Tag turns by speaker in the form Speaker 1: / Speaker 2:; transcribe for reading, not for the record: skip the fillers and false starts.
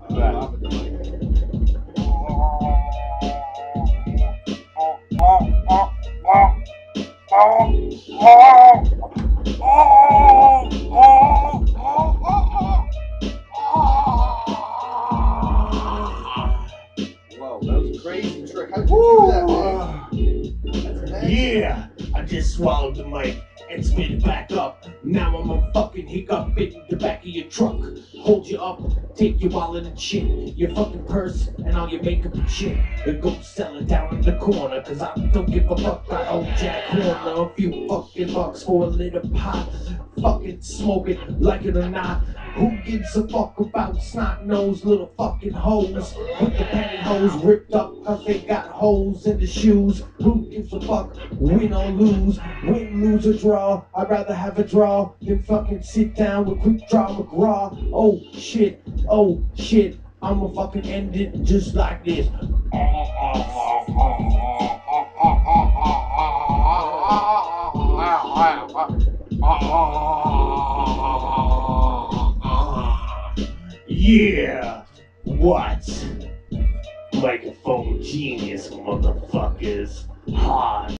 Speaker 1: Whoa, that was a crazy trick. How'd you do that, man?
Speaker 2: Yeah, I just swallowed the mic and spit it back up. Now I'm a fucking hiccup in the back of your truck. Hold you up, take your wallet and shit, your fucking purse and all your makeup and shit, and go sell it down in the corner. Cause I don't give a fuck. I owe Jack Horner a few fucking bucks for a little pot. Fucking smoke it, like it or not. Who gives a fuck about snot-nosed little fucking hoes with the pantyhose ripped up cause they got holes in the shoes? Who gives a fuck, win or lose? Win, lose or draw, I'd rather have a draw than fucking sit down with Quick Draw McGraw. Oh shit, I'ma fucking end it just like this. Yeah, what? Microphone genius, motherfuckers. Hard.